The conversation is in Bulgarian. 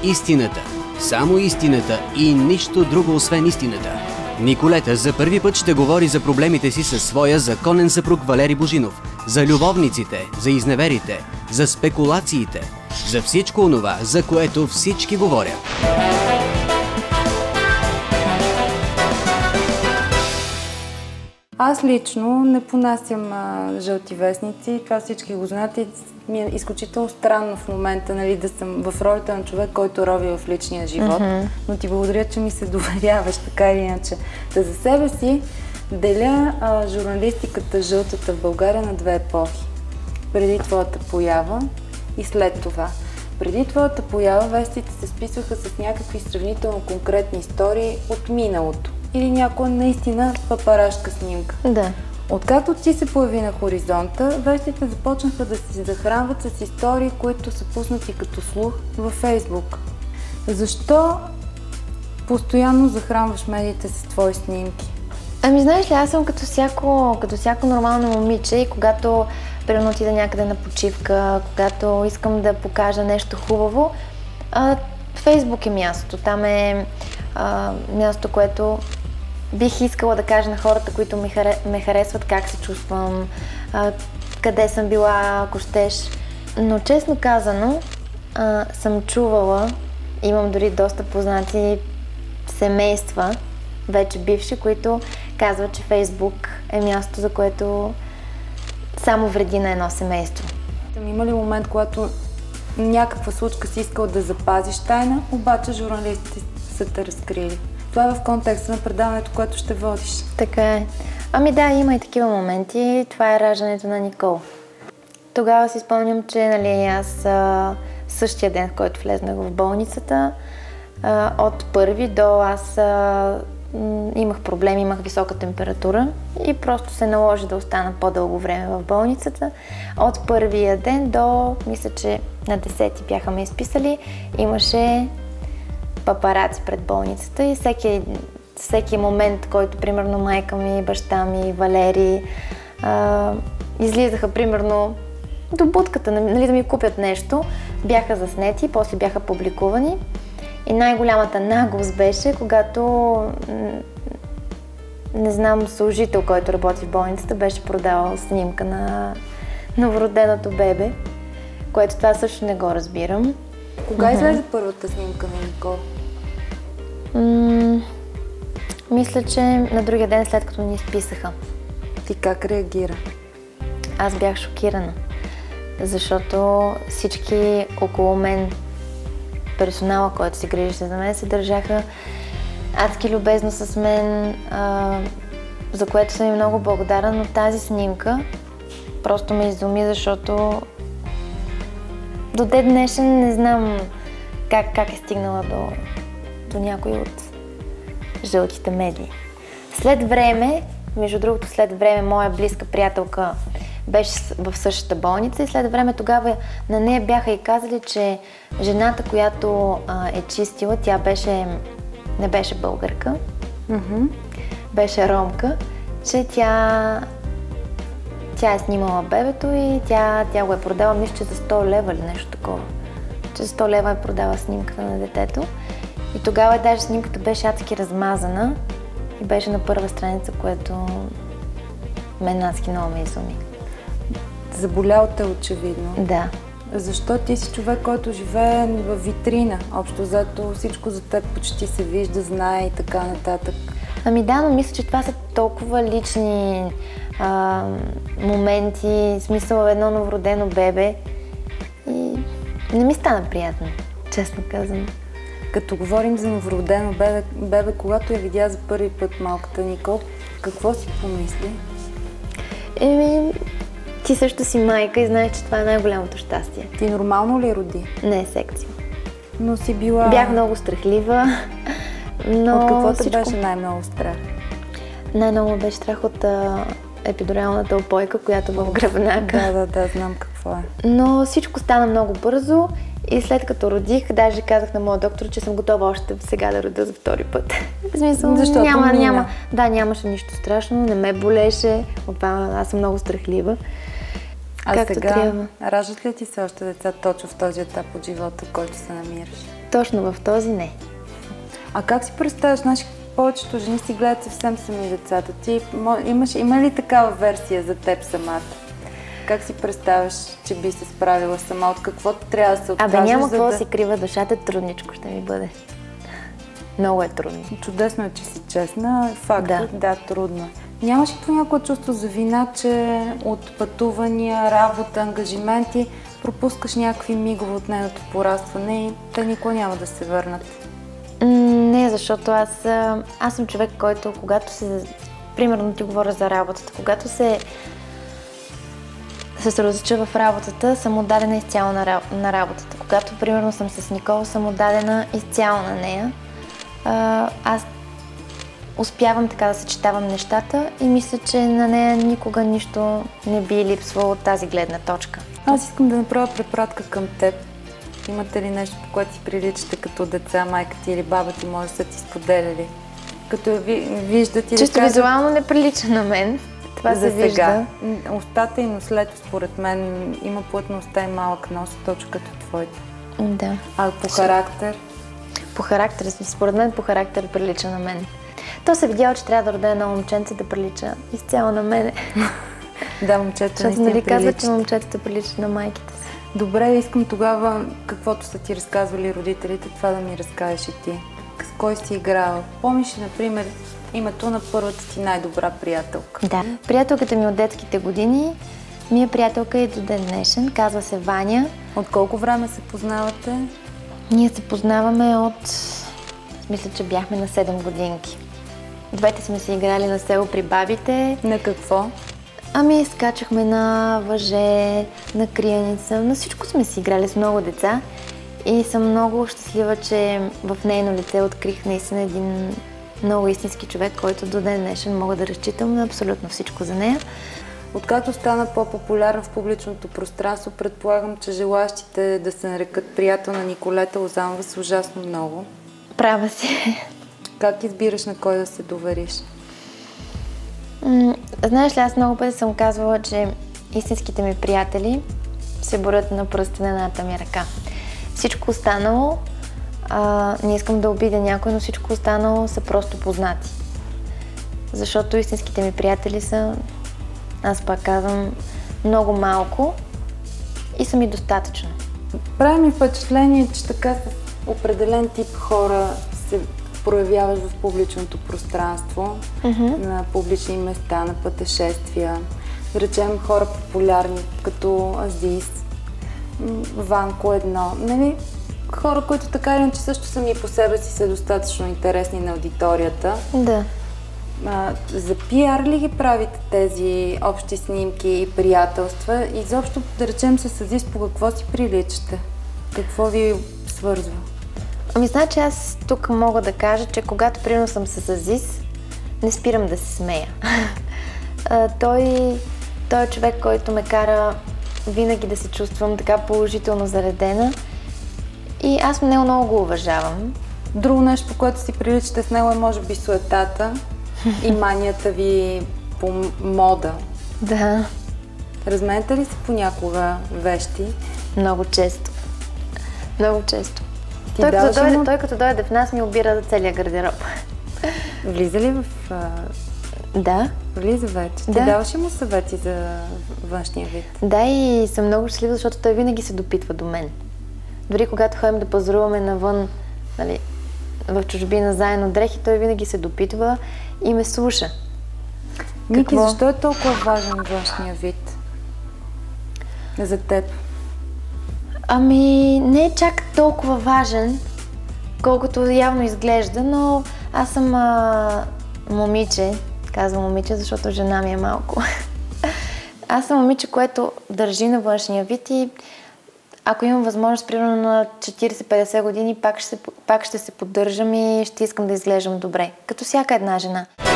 истината. Само истината и нищо друго освен истината. Николета за първи път ще говори за проблемите си със своя законен съпруг Валери Божинов, за любовниците, за изневерите, за спекулациите, за всичко онова, за което всички говорят. Аз лично не понасям жълти вестници. Това всички го знаят и ми е изключително странно в момента, нали, да съм в ролята на човек, който рови в личния живот. Но ти благодаря, че ми се доверяваш, така или иначе. Да, за себе си деля журналистиката жълтата в България на две епохи. Преди твоята поява и след това. Преди твоята поява вестите се списваха с някакви сравнително конкретни истории от миналото. Или някоя наистина папарашка снимка. Да. Откакто ти се появи на хоризонта, вестите започнаха да се захранват с истории, които са пуснати като слух във Фейсбук. Защо постоянно захранваш медиите с твои снимки? Ами знаеш ли, аз съм като всяко нормално момиче и когато примерно отида някъде на почивка, когато искам да покажа нещо хубаво, Фейсбук е мястото. Там е място, което бих искала да кажа на хората, които ме харесват, как се чувствам, къде съм била, ако щеш. Но честно казано, съм чувала, имам дори доста познати семейства, вече бивши, които казват, че Фейсбук е място, за което само вреди на едно семейство. Има ли момент, когато някаква случка си искал да запазиш тайна, обаче журналистите са те разкрили? Това е в контекста на предаването, което ще водиш. Така е. Ами да, има и такива моменти. Това е раждането на Никол. Тогава си спомням, че нали, аз същия ден, в който влезнах в болницата, от първи до аз имах проблем, имах висока температура и просто се наложи да остана по-дълго време в болницата. От първия ден до, мисля, че на 10 бяха ме изписали, имаше папараци пред болницата и всеки момент, който примерно майка ми, баща ми, Валери излизаха примерно до будката, нали, да ми купят нещо, бяха заснети, после бяха публикувани. И най-голямата наглост беше, когато, не знам, служител, който работи в болницата, беше продавал снимка на новороденото бебе, което това също не го разбирам. Кога излезе първата снимка на Никол? Мисля, че на другия ден, след като ни изписаха. Ти как реагира? Аз бях шокирана, защото всички около мен, персонала, който се грижеше за мен, се държаха адски любезно с мен, за което съм и много благодарна, но тази снимка просто ме изуми, защото до ден днешен не знам как е стигнала до някой от жълтите медии. След време, между другото моя близка приятелка беше в същата болница и след време тогава на нея бяха и казали, че жената, която е чистила, тя не беше българка, беше ромка, че тя е снимала бебето и тя го е продала, мисля, че за 100 лева или нещо такова. Че за 100 лева е продала снимката на детето. И тогава даже снимката беше адски размазана и беше на първа страница, което мен адски много ме изуми. Заболял те очевидно. Да. Защо ти си човек, който живее в витрина? Общо взето всичко за теб почти се вижда, знае и така нататък. Ами да, но мисля, че това са толкова лични моменти, смисъл едно новородено бебе и не ми стана приятно, честно казвам. Като говорим за новородено бебе, когато я видя за първи път малката Никол, какво си помисли? Ти също си майка и знаеш, че това е най-голямото щастие. Ти нормално ли роди? Не, секция. Но си била... Бях много страхлива, но от какво те беше най-много страх? Най-много беше страх от епидуралната опойка, която в гръбнака. Да, знам какво е. Но всичко стана много бързо и след като родих, даже казах на моя доктор, че съм готова още сега да родя за втори път. В смисъл, нямаше нищо страшно, не ме болеше, аз съм много страхлива. А сега, раждат ли ти се още деца точно в този етап от живота, в който се намираш? точно в този не. А как си представяш, значи повечето жени си гледат съвсем сами децата. Има ли такава версия за теб самата? Как си представяш, че би се справила сама? От какво трябва да се откажеш? Няма какво да си крива душата, трудничко ще ми бъде. Много е трудно. Чудесно е, че си честна. Факт е, да, трудно. Нямаш ли понякога чувство за вина, че от пътувания, работа, ангажименти пропускаш някакви мигове от нейното порастване и те никога няма да се върнат? Не, защото аз съм човек, който когато примерно ти говоря за работата, когато се съсредоточа в работата, съм отдадена изцяло на работата. Когато, примерно, съм с Никола, съм отдадена изцяло на нея. Аз успявам така да съчетавам нещата и мисля, че на нея никога нищо не би липсвало от тази гледна точка. Аз искам да направя препратка към теб. Имате ли нещо, по което си приличате като деца, майка ти или баба ти, може да са ти споделяли? Като виждат и чисто визуално не прилича на мен. Това се вижда. Устата и нослето, според мен, има плътността и малък нос, точно като твоите. Да. А по характер? По характер, според мен по характер прилича на мен. То се видява, че трябва да роде едно момченце да прилича изцяло на мене. Да, момчета наистина приличат. Казват, че момчетата приличат на майките си. Добре, искам тогава, каквото са ти разказвали родителите, това да ми разкажеш и ти. С кой си играла? Помниш ли, например, името на първата ти най-добра приятелка? Да. Приятелката ми от детските години ми е приятелка и до ден днешен. Казва се Ваня. От колко време се познавате? Ние се познаваме мисля, че бяхме на 7 годинки. Двете сме се играли на село при бабите. На какво? Скачахме на въже, на криеница, на всичко сме си играли с много деца и съм много щастлива, че в нейно лице открих наистина един много истински човек, който до ден днешен мога да разчитам на абсолютно всичко за нея. Откакто стана по-популярна в публичното пространство, предполагам, че желащите да се нарекат приятел на Николета Лозанова са ужасно много. Права си. Как избираш на кой да се довериш? Знаеш ли, аз много пъти съм казвала, че истинските ми приятели се борят на пръста на едната ми ръка. Всичко останало, не искам да обидя някой, но всичко останало са просто познати. Защото истинските ми приятели са, аз пак казвам, много малко и са ми достатъчно. Прави ми впечатление, че така с определен тип хора се проявяваш в публичното пространство, на публични места, на пътешествия. Да речем хора популярни, като Азис, Ванко едно. Нали? Хора, които така или иначе също сами по себе си са достатъчно интересни на аудиторията. Да. За пиар ли ги правите тези общи снимки и приятелства? Изобщо, да речем, с Азис, по какво си приличате? Какво ви свързва? Значи аз тук мога да кажа, че когато примерно съм с Азис, не спирам да се смея. Той е човек, който ме кара винаги да се чувствам така положително заредена и аз него много го уважавам. Друго нещо, по което си приличате с него е може би суетата и манията ви по мода. Да. Разменяте ли се понякога вещи? Много често. Много често. Той като дойде в нас ми обира целия гардероб. Влиза ли в... Да. Влиза вече. Ти даваш ли му съвети за външния вид? Да, и съм много щастлива, защото той винаги се допитва до мен. Дори когато ходим да пазаруваме навън, нали, в чужбина заедно дрехи, той винаги се допитва и ме слуша. Ники, защо е толкова важен външния вид за теб? Не е чак толкова важен, колкото явно изглежда, но аз съм момиче, казвам момиче, защото жена ми е малко. Аз съм момиче, което държи на външния вид и ако имам възможност, примерно на 40-50 години, пак ще се поддържам и ще искам да изглеждам добре, като всяка една жена.